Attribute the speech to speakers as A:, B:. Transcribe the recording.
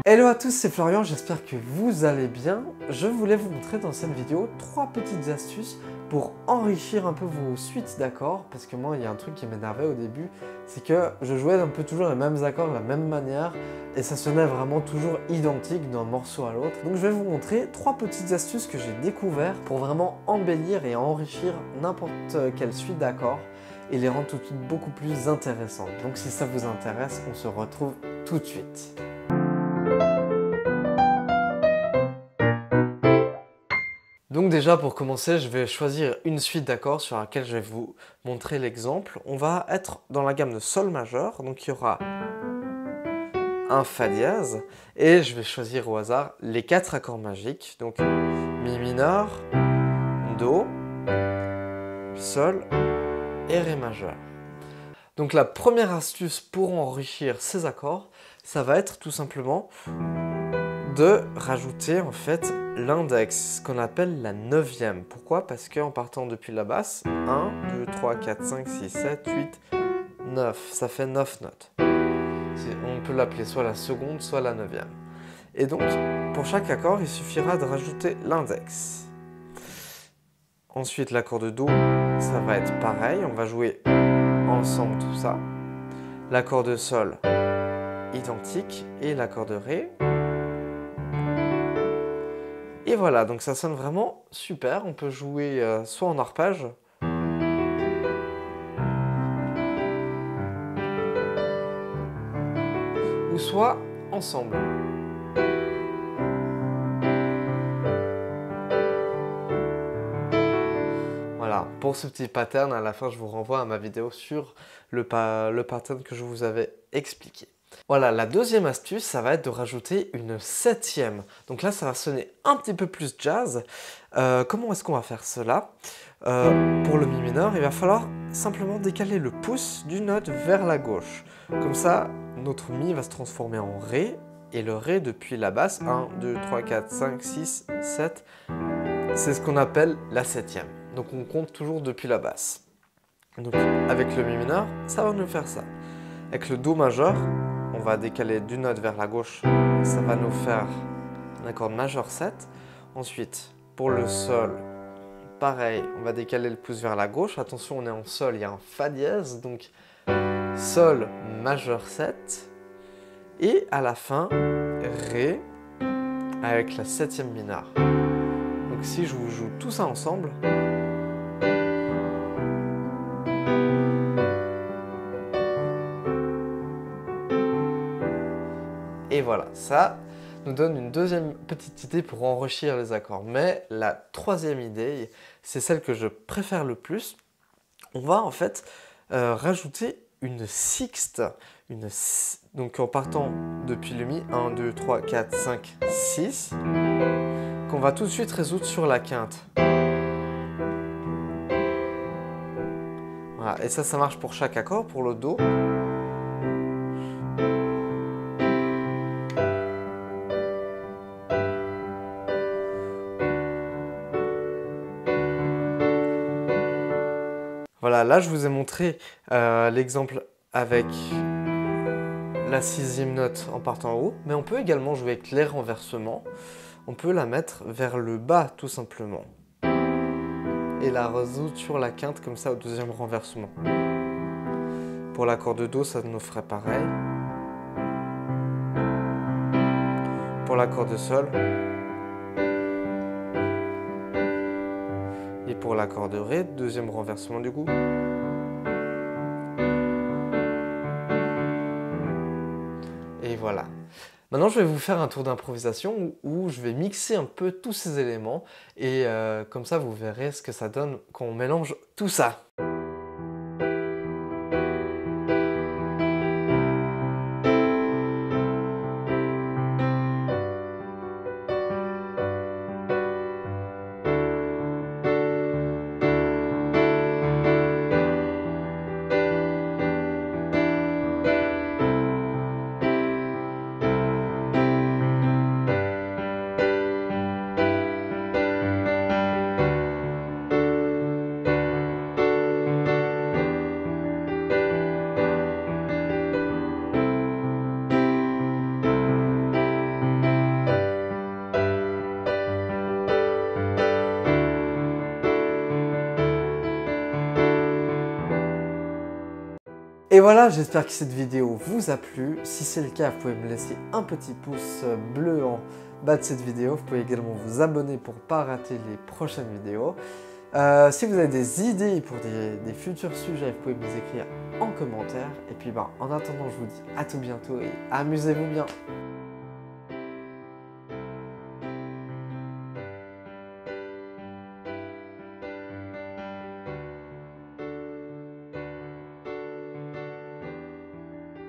A: Hello à tous, c'est Florian, j'espère que vous allez bien. Je voulais vous montrer dans cette vidéo 3 petites astuces pour enrichir un peu vos suites d'accords. Parce que moi, il y a un truc qui m'énervait au début, c'est que je jouais un peu toujours les mêmes accords de la même manière et ça sonnait vraiment toujours identique d'un morceau à l'autre. Donc je vais vous montrer 3 petites astuces que j'ai découvertes pour vraiment embellir et enrichir n'importe quelle suite d'accords et les rendre tout de suite beaucoup plus intéressantes. Donc si ça vous intéresse, on se retrouve tout de suite. Donc déjà pour commencer, je vais choisir une suite d'accords sur laquelle je vais vous montrer l'exemple. On va être dans la gamme de Sol majeur, donc il y aura un Fa dièse et je vais choisir au hasard les 4 accords magiques, donc Mi mineur, Do, Sol et Ré majeur. Donc la première astuce pour enrichir ces accords, ça va être tout simplement de rajouter en fait l'index, ce qu'on appelle la 9e. Pourquoi? Parce qu'en partant depuis la basse, 1, 2, 3, 4, 5, 6, 7, 8, 9, ça fait 9 notes. On peut l'appeler soit la seconde, soit la 9e. Et donc, pour chaque accord, il suffira de rajouter l'index. Ensuite, l'accord de Do, ça va être pareil, on va jouer ensemble tout ça. L'accord de Sol, identique, et l'accord de Ré. Et voilà, donc ça sonne vraiment super. On peut jouer soit en arpège, ou soit ensemble. Voilà, pour ce petit pattern, à la fin je vous renvoie à ma vidéo sur le pattern que je vous avais expliqué. Voilà, la deuxième astuce, ça va être de rajouter une 7e. Donc là, ça va sonner un petit peu plus jazz. Comment est-ce qu'on va faire cela? Pour le Mi mineur, il va falloir simplement décaler le pouce d'une note vers la gauche. Comme ça, notre Mi va se transformer en Ré, et le Ré depuis la basse, 1, 2, 3, 4, 5, 6, 7, c'est ce qu'on appelle la 7e. Donc on compte toujours depuis la basse. Donc avec le Mi mineur, ça va nous faire ça. Avec le Do majeur, on va décaler d'une note vers la gauche, ça va nous faire un accord majeur 7. Ensuite, pour le Sol, pareil, on va décaler le pouce vers la gauche. Attention, on est en Sol, il y a un Fa dièse, donc Sol majeur 7. Et à la fin, Ré avec la 7e mineure. Donc si je vous joue tout ça ensemble, et voilà, ça nous donne une deuxième petite idée pour enrichir les accords. Mais la troisième idée, c'est celle que je préfère le plus. On va en fait rajouter une sixte. Donc en partant depuis le Mi, 1, 2, 3, 4, 5, 6, qu'on va tout de suite résoudre sur la quinte. Voilà, et ça marche pour chaque accord. Pour le Do, voilà, là je vous ai montré l'exemple avec la 6e note en partant en haut, mais on peut également jouer avec les renversements. On peut la mettre vers le bas tout simplement et la résoudre sur la quinte comme ça au deuxième renversement. Pour l'accord de Do, ça nous ferait pareil. Pour l'accord de Sol. Et pour l'accord de Ré, deuxième renversement du coup. Et voilà. Maintenant, je vais vous faire un tour d'improvisation où je vais mixer un peu tous ces éléments et comme ça, vous verrez ce que ça donne quand on mélange tout ça. Et voilà, j'espère que cette vidéo vous a plu. Si c'est le cas, vous pouvez me laisser un petit pouce bleu en bas de cette vidéo. Vous pouvez également vous abonner pour ne pas rater les prochaines vidéos. Si vous avez des idées pour des futurs sujets, vous pouvez me les écrire en commentaire. Et puis en attendant, je vous dis à tout bientôt et amusez-vous bien.